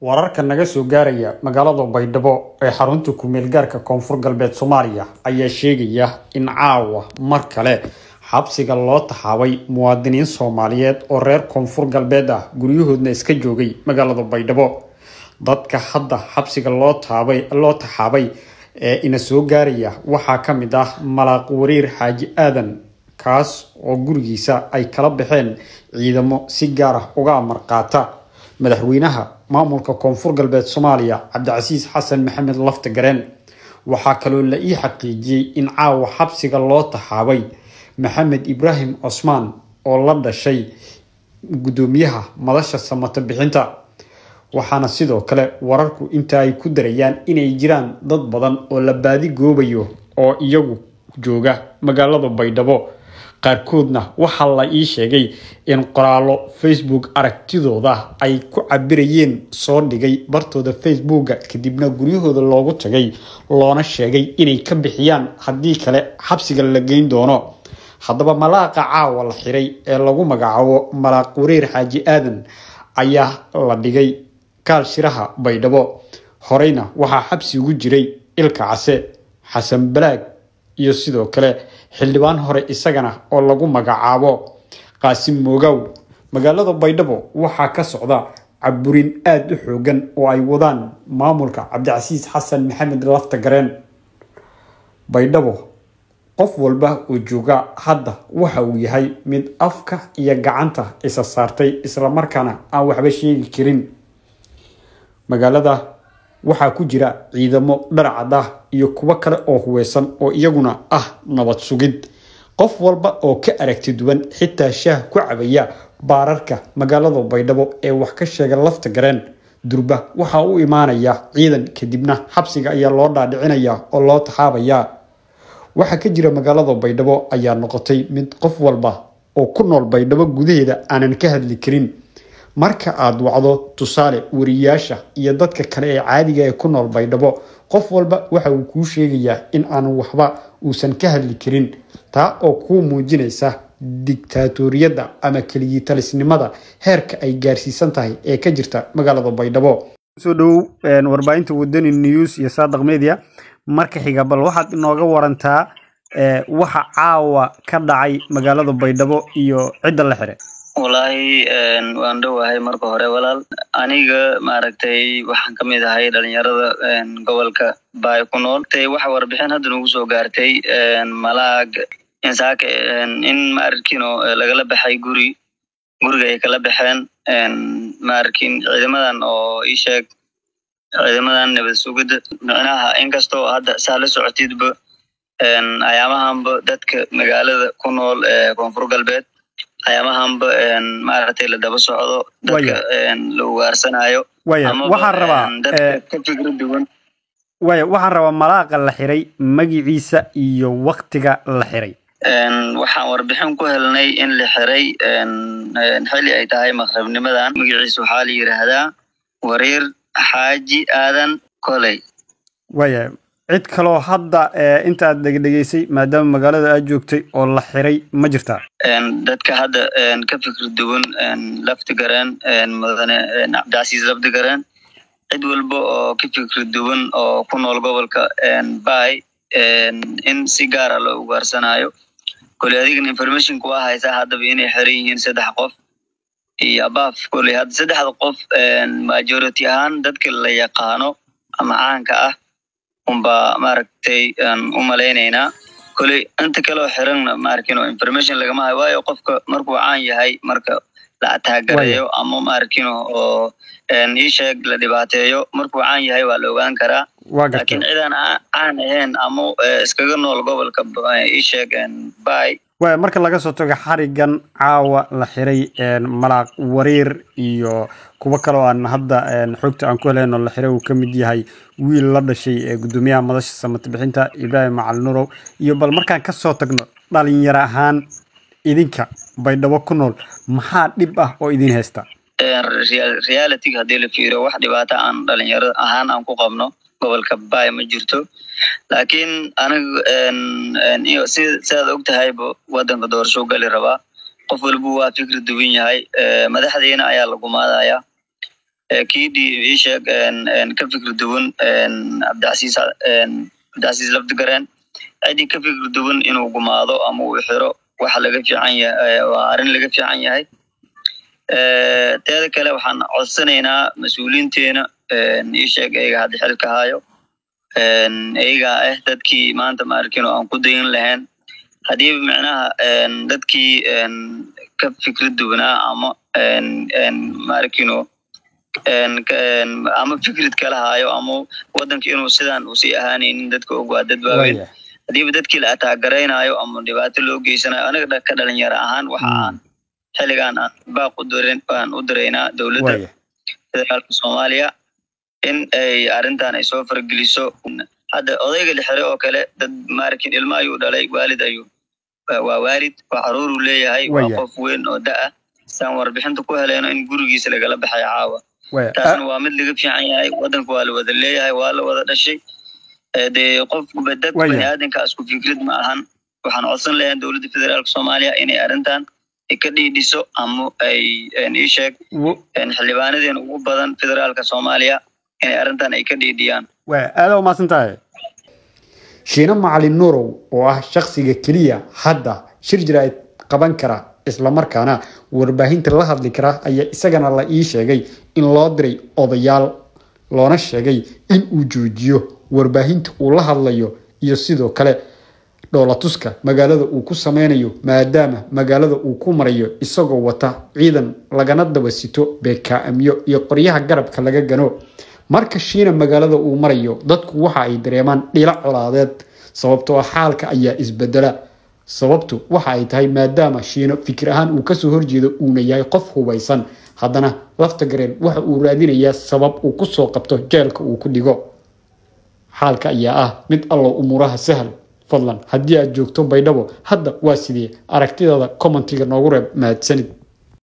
wararka naga soo gaaraya magaalada Baydhabo ee xarunta ku meel gaarka Koonfur Galbeed Soomaaliya ayaa sheegaya in caawa mar kale xabsiga loo taxaabay muwaadiniin Soomaaliyeed oo reer Koonfur Galbeed ah guryahoodna iska joogay magaalada Baydhabo. dadka hadda xabsiga loo taxaabay ee ina soo gaaraya waxaa ka mid ah Malaaq Wariir Xaaji Aadan kaas oo gurigiisa ay kala baxeen ciidamo si gaar ah uga amar qaata madaxweynaha maamulka Koonfur Galbeed Soomaaliya Cabdicasiis Xasan Maxamed Laftagareen. waxaa kaloo la ii xaqiijiyay in caawa xabsiga loo taxaabay Maxamed Ibraahim Osman oo la dhashay gudoomiyaha madasha samata bixinta. waxaana sidoo kale wararku inta ay ku darayaan inay jiraan dad badan oo la baadi goobayo oo iyagu jooga magaalada Baydhabo. qaarkoodna waxa la ii sheegay in qoraalo Facebook aragtidooda ay ku cabirayeen soo dhigay bartooda Facebook kadibna guryahooda loogu tagay loona sheegay inay ka bixiyaan haddii kale xabsiga la geyn doono. haddaba malaaqa caawa la xiray ee lagu magacaabo Malaaq Wariir Xaaji Aadan ayaa la dhigay kaalshiraha Baydhabo. horeyna waxaa xabsi ugu jiray Ilka Case, Xasan Balaag iyo sidoo kale xildhibaan hore isagana oo lagu magacaabo Qaasim Moogaw. magaalada Baydhabo waxaa ka socda caburin aad u xoogan oo ay wadaan maamulka Cabdicasiis Xasan Maxamed Laftagareen. Baydhabo qof walba oo jooga hadda waxa uu yahay mid afka iyo gacanta isa saartay isla markaana aan waxba sheegi karin. magaalada waxaa ku jira ciidamo dharcad ah iyo kuwa kale oo huweysan oo iyaguna ah nabad sugid. qof walba oo ka aragti duwan xitaa shaah ku cabaya baararka magaalada Baydhabo ee wax ka sheega Laftagareen durba waxa uu imaanaya ciidan kadibna xabsiga ayaa loo dhaadhicinaya oo loo taxaabaya. waxa ka jira magaalada Baydhabo ayaa noqotay mid qof walba oo ku nool Baydhabo gudaheeda aanan ka hadli karin. marka aad wacdo tusaale wariyaasha iyo dadka kale ee caadiga ah ee ku nool Baydhabo qof walba waxa uu ku sheegayaa in aan waxba uusan ka hadli karin, taa oo ku muujinaysa diktatoriyada ama kaliya talisnimada heerka ay gaarsiisan tahay ee ka jirta magaalada Baydhabo. soo dhow warbaahinta Wadani News iyo Saadaq Media. marka xiga bal waxaad inooga warantaa waxa caawa ka dhacay magaalada Baydhabo iyo cidda la xiray. wallahi waan dhawahay marka hore walaal. aniga maaragtay waxaan kamid ahay dhalinyarada gobolka Baay ku nool. waxa warbixin hadda nagu soo gaartay Malaaq insaaka in maarkino lagala baxay guriga ay kala baxeen maarkin ciidamadan oo ii sheeg ciidamadan nabad sugida. macnaha inkastoo hadda saala socotidba ayaamahanba dadka magaalada ku nool Koonfur Galbeed ayaamahanba maaragtay la daba socdo dadka la ugaarsanayo. waxaan rabaa waxaan rabaa malaaqa la xiray magaciisa iyo waqtiga la xiray. waxaan warbixin ku helnay in la xiray xilli ay tahay maqribnimadan. magaciisa waxaa la yiraahdaa Wariir Xaaji Aadan Koley. cid kaloo hadda inta aad dhageysay maadaama magaalada aad joogtay oo la xiray ma jirtaa? dadka hadda ka fikir duwan Laftagareen mudane Cabdicasiis Laftagareen cid walba oo ka fikir duwan oo ku nool gobolka Baay in si gaar ah loo ugaarsanayo. kulli adiga information ku haysa hadda inay xiran yihiin 3 qof iyo abaaf. kulli hadda 3 qof majority ahaan dadka la yaqaano ama caanka ah umba maaragtay u maleynayna. kulli inta kale oo xiran maarkino information laga ma hayo qofka markuu caan yahay marka la taagarayo ama maarkino oo ii sheeg la dhibaateeyo markuu caan yahay waa la ogaan karaa. laakiin ciidan aan ahayn ama iskaga nool gobolka ii sheeg Baay. marka laga soo tago xarigan caawa la xiray Malaaq Wariir iyo kuwa kale oo aan hadda xogta aan ku heleyno la xiray uu ka mid yahay wiil la dhashay gudoomiyaha madasha samata bixinta Ibraahim Macalin Nuurow. iyo bal markaan ka soo tagno dhalinyaro ahaan idinka Baydhabo ku nool maxaa dhib ah oo idin haysta? reality hadii la fiiriyo wax dhibaato aan dhalinyaro ahaan aan ku qabno gobolka Baay ma jirto. laakiin aniga sidaad ogtahay wadanka doorasho gali rabaa. qof walba waa fikir duwan yahay. madaxdeena ayaa lagu maadaya كيدي إيشك كفكر دون عبدالعزيز لفت قران أدي كفكر دون إنه قماضو أمو يحرو وحلقة في عنيا وعرن لقى في عنيا هاي تذكر لو حن عصنينا مسؤولين تينا إيشك إيجا هذه حلقة هايو إيجا إهتدكي ما أنت ماركينو أن قدين لهن هذه معناها دتكي كفكر دونا أما ماركينو أما فكرة كلها هايو أما ودنك إنه سدان وسي أهاني إن دتك وقعدت بابين هذه بدتك لا تعقرين هايو أما دبات اللوجي سنة أنا قد كدلني يرى أهان وحان حلقان باقو دورين بان ودرينا دولة الصومالية إن أي أرنتان يسافر جلسوا هذا أضيق الحرق وكله ماركين المايو دلائق والد أيو ووالد وعرور ليه هاي وقف وين وداء سامر بحنت كوه لأنه إن جورجي سلقة بحي عاوة تاسن وامد لقى في عين هاي ودن كوال وذا ليه هاي ولا وذا الشيء ده قف بدك بني آدم كأسكو فكرة معهن وحن أصلا لين دولة الفدرالية الصومالية إني أرنتان إكدي ديسو أمو أي نيشك إن حلبان ذين وبدن فدرالية الصومالية إني أرنتان إكدي ديان هذا ما سنتهي شينا معلم نورو oo shakhsiga kaliya hadda shir jirayd qaban kara isla markaana warbaahinta la hadli kara ayaa isagana la ii sheegay in loo diray odayaal loona sheegay in uu joojiyo warbaahinta uu la hadlayo iyo sidoo kale dowlatuska magaalada uu ku sameynayo maadaama magaalada uu ku marayo isagoo wata ciidan lagana daba sito beekaamiyo iyo qoryaha garabka laga gano marka shiina magaalada uu marayo dadku waxa ay dareemaan dhila colaadeed sababtoo xaalka ayaa isbedela sababtu waxa ay tahay maadaama shiina fikir ahaan uu ka soo horjeedo uu yahay qof hubaysan haddana lafta gareen waxa uu raadinayaa sabab uu ku soo qabto jeelka uu ku dhigo xaalka ayaa ah mid allo umuraha sahal fadlan haddii aad joogto Baydhabo hadda waa sidii aragtidaada commentiga noogu reeb mahadsanid